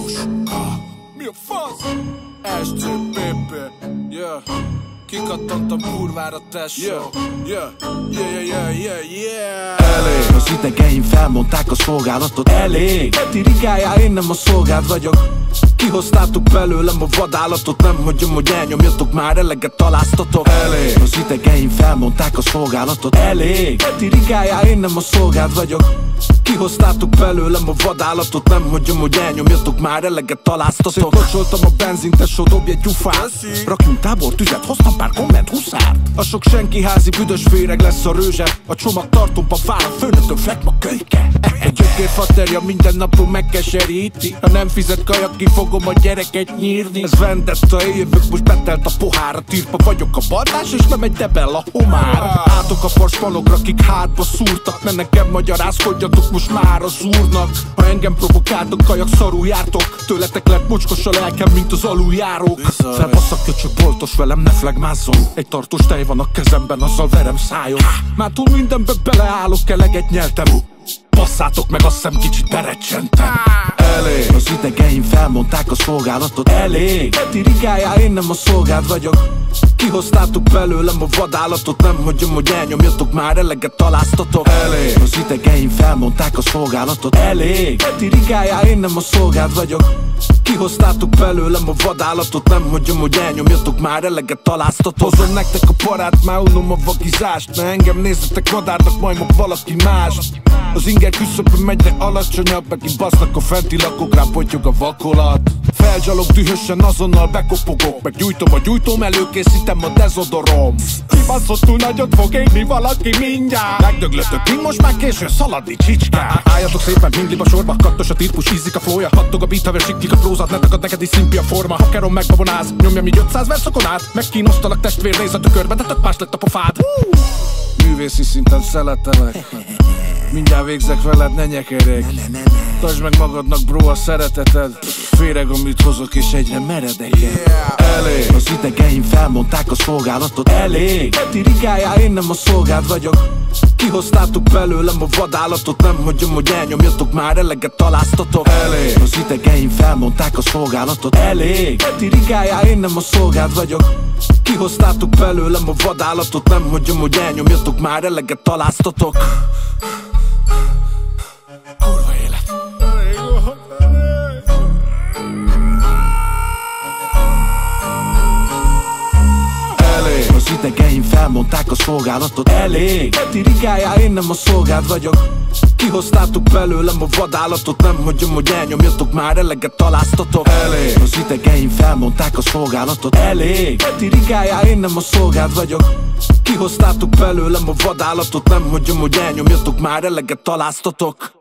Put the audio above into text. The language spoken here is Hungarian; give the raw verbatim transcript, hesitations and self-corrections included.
Basszus. Mi a fasz? es gé pé pé. Yeah. Kikattantam kurvára, tesó. Yeah, yeah, yeah, yeah, yeah, yeah. Elég. Az idegeim felmondták a szolgálatot. Elég. Heti rigájá, én nem a szolgád vagyok. Kihoztátok belőlem a vadállatot. Nem hagyom, hogy elnyomjatok, már eleget találtatok. Elég. Az idegeim felmondták a szolgálatot. Elég. Heti rigájá, én nem a szolgád vagyok. Kihoztátok belőlem a vadállatot. Nem hagyom, hogy elnyomjatok, már eleget találtatok. Szétkocsoltam a benzint, tesó, dobj egy gyufát. Rakjunk tábortüzet, hoztam pár komment huszár. A sok senki házi büdös féreg lesz a rőzse. A csomag tartompa fár, a főnökön flekma kölyke. Egy gyökérfaterja minden napon megkeseríti. Ha nem fizet kajak, ki fogom a gyereket nyírni. Ez vendetta, éljövök, most betelt a pohár. A tirpa vagyok a bardás, és nem egy debel a homár. Átok a farspanokra, kik hátba szúrtak. Ne nekem magyarázkodjatok, most már az úrnak. Ha engem provokáltok, kajak szarul jártok. Tőletek lett mocskos a lelkem, mint az aluljárók. Felbasszak, köcsök, boltos velem, ne flagmázzon. Egy tartós tej van a kezemben, azzal verem szájon. Már túl mindenbe beleállok, eleget nyeltem. Basszátok meg, azt hiszem kicsit berecsentem. Elég. Az idegeim felmondták a szolgálatot. Elég. Heti rigájá, én nem a szolgád vagyok. Kihoztátok belőlem a vadállatot. Nem hagyom, hogy elnyomjatok, már eleget találtatok. Elég. Az idegeim felmondták a szolgálatot. Elég. Heti rigájá, én nem a szolgád vagyok. Kihoztátok belőlem a vadállatot. Nem hagyom, hogy elnyomjatok, már eleget találtatok. Hozom nektek a parát, már unom a vagizást. Ne engem nézzetek madárnak, majmok valaki más. Az inger küszöbön megyre alacsonyabb. Megint basznak a fenti lakók, rám potyog a vakolat. Felzsalok dühösen, azonnal bekopogok. Meg gyújtom a gyújtóm, előkészítem a dezodorom. Kibaszottul nagyot fog égni valaki mindjárt. Megdöglötök, mint most már késő szaladni csicskák. Álljatok szépen, mingliba sorba, kattos a típus, ízik a flója. Hattog a beat, haver, siklik a prózat, ne takad neked is szimpi a forma. Hakerom megbabonáz, nyomja mi ötszáz verszokon át. Megkínosztalak testvér, nézz a tükörbe, de tök más lett a pofád. Művészi szinten szeletelek. Mindjárt végzek veled, ne nyekerek. Tartsd meg magadnak, bro, a szereteted. Féreg, amit hozok, és egyre meredekek. Elég. Az idegeim felmondták a szolgálatot. Elég. Heti rigájá, én nem a szolgád vagyok. Kihoztátok belőlem a vadállatot. Nem hagyom, hogy elnyomjatok, már eleget találtatok. Elég. Az idegeim felmondták a szolgálatot. Elég. Heti rigájá, én nem a szolgád vagyok. Kihoztátok belőlem a vadállatot. Nem hagyom, hogy elnyomjatok, már eleget találtatok. Kurva élet. Elég. Az idegeim felmondták a szolgálatot. Elég. Heti rigájá, én nem a szolgád vagyok. Kihoztátok belőlem a vadállatot. Nem hagyom, hogy elnyomjatok, már eleget találtatok. Elég. Az idegeim felmondták a szolgálatot. Elég. Heti rigájá, én nem a szolgád vagyok. Kihoztátok belőlem a vadállatot. Nem hagyom, hogy elnyomjatok, már eleget találtatok.